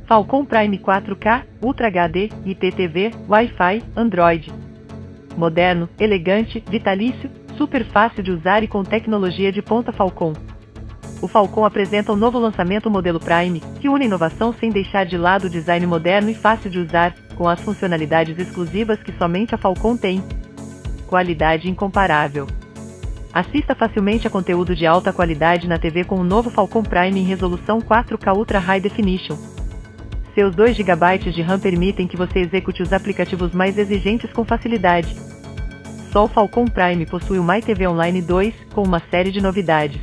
Falcon Prime 4K, Ultra HD, IPTV, Wi-Fi, Android. Moderno, elegante, vitalício, super fácil de usar e com tecnologia de ponta Falcon. O Falcon apresenta um novo lançamento modelo Prime, que une inovação sem deixar de lado o design moderno e fácil de usar, com as funcionalidades exclusivas que somente a Falcon tem. Qualidade incomparável. Assista facilmente a conteúdo de alta qualidade na TV com o novo Falcon Prime em resolução 4K Ultra High Definition. Seus 2 GB de RAM permitem que você execute os aplicativos mais exigentes com facilidade. Só o Falcon Prime possui o MyTV Online 2, com uma série de novidades.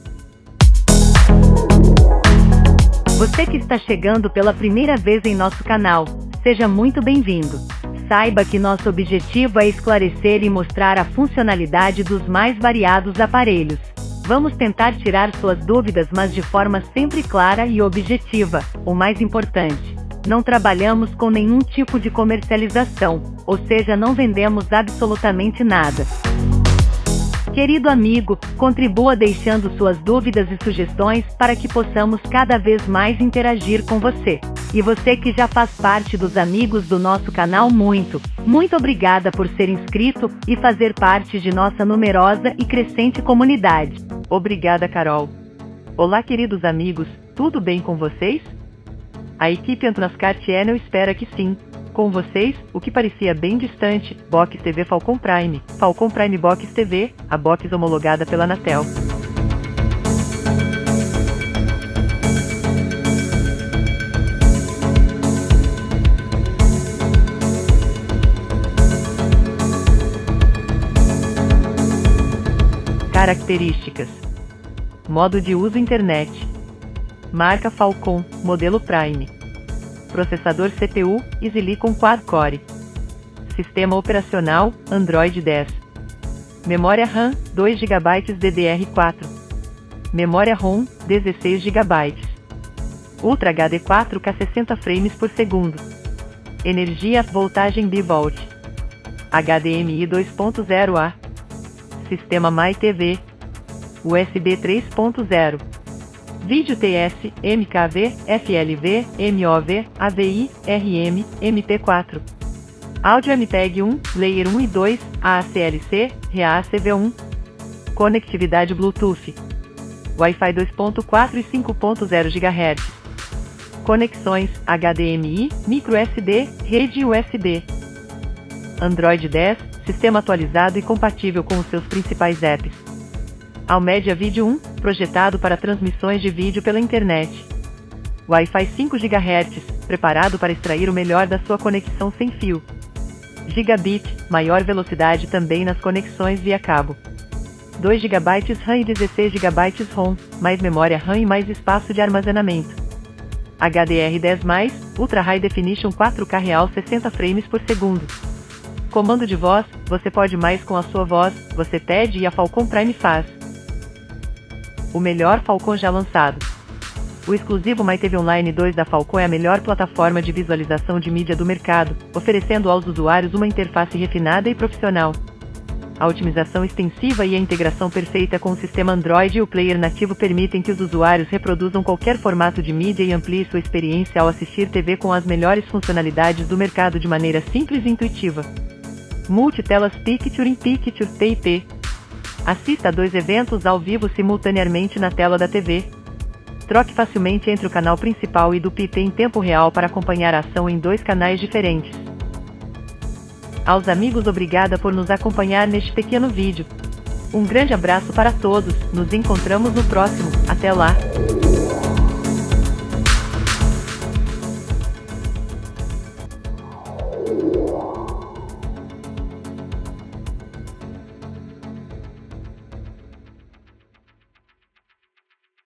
Você que está chegando pela primeira vez em nosso canal, seja muito bem-vindo. Saiba que nosso objetivo é esclarecer e mostrar a funcionalidade dos mais variados aparelhos. Vamos tentar tirar suas dúvidas, mas de forma sempre clara e objetiva. O mais importante, não trabalhamos com nenhum tipo de comercialização, ou seja, não vendemos absolutamente nada. Querido amigo, contribua deixando suas dúvidas e sugestões para que possamos cada vez mais interagir com você. E você que já faz parte dos amigos do nosso canal, muito obrigada por ser inscrito e fazer parte de nossa numerosa e crescente comunidade. Obrigada, Carol. Olá, queridos amigos, tudo bem com vocês? A equipe Antonascar Channel espera que sim. Com vocês, o que parecia bem distante, Box TV Falcon Prime Box TV, a box homologada pela Anatel. Características: modo de uso internet, marca Falcon, modelo Prime, processador CPU Silicon Quad-Core, sistema operacional Android 10, memória RAM 2 GB DDR4, memória ROM 16 GB, Ultra HD 4K 60 frames por segundo, energia voltagem bivolt, HDMI 2.0A, sistema MyTV, USB 3.0, vídeo TS, MKV, FLV, MOV, AVI, RM, MP4, áudio MPEG 1, Layer 1 e 2, AACLC, REA-CV1, conectividade Bluetooth, Wi-Fi 2.4 e 5.0 GHz, conexões HDMI, microSD, rede USB, Android 10, sistema atualizado e compatível com os seus principais apps. Almedia Video 1, projetado para transmissões de vídeo pela internet. Wi-Fi 5 GHz, preparado para extrair o melhor da sua conexão sem fio. Gigabit, maior velocidade também nas conexões via cabo. 2 GB RAM e 16 GB ROM, mais memória RAM e mais espaço de armazenamento. HDR10+, Ultra High Definition 4K Real 60 frames por segundo. Comando de voz, você pode mais com a sua voz, você pede e a Falcon Prime faz. O melhor Falcon já lançado. O exclusivo MyTV Online 2 da Falcon é a melhor plataforma de visualização de mídia do mercado, oferecendo aos usuários uma interface refinada e profissional. A otimização extensiva e a integração perfeita com o sistema Android e o player nativo permitem que os usuários reproduzam qualquer formato de mídia e ampliem sua experiência ao assistir TV com as melhores funcionalidades do mercado de maneira simples e intuitiva. Multitelas Picture in Picture PIP. Assista a 2 eventos ao vivo simultaneamente na tela da TV. Troque facilmente entre o canal principal e do PIP em tempo real para acompanhar a ação em 2 canais diferentes. Aos amigos, obrigada por nos acompanhar neste pequeno vídeo. Um grande abraço para todos, nos encontramos no próximo, até lá!